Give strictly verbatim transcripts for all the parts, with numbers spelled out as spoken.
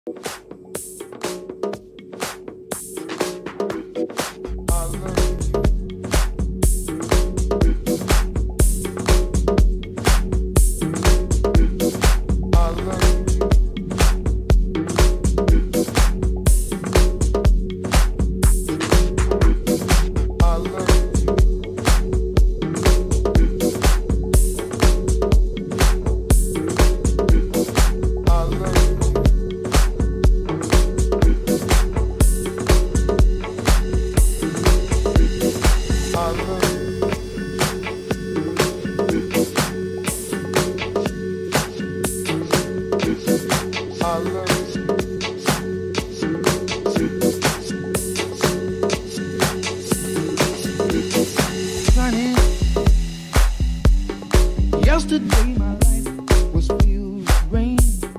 Yesterday my life was filled with rain.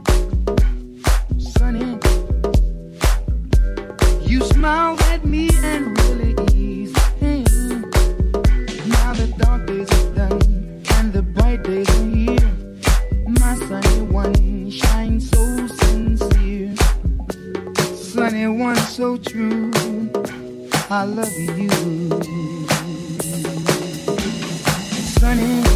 Sunny, you smiled at me and really eased the pain. Now the dark days are done and the bright days are here. My sunny one shines so sincere. Sunny one so true, I love you. Sunny,